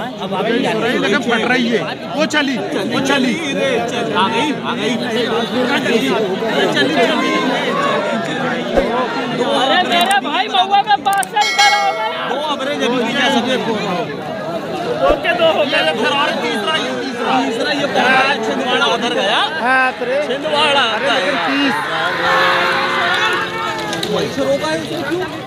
लेकिन फट रही है। वो चली आ गई अरे मेरे भाई महुआ में 5 से इधर आओ ना। 2 एवरेज अभी की जा सकते हैं। ओके 2 हो गए। फिर और तीसरा ये छिंदवाड़ा उधर गया। हाँ छिंदवाड़ा अरे लेकिन 30 वही से रोका है क्यों?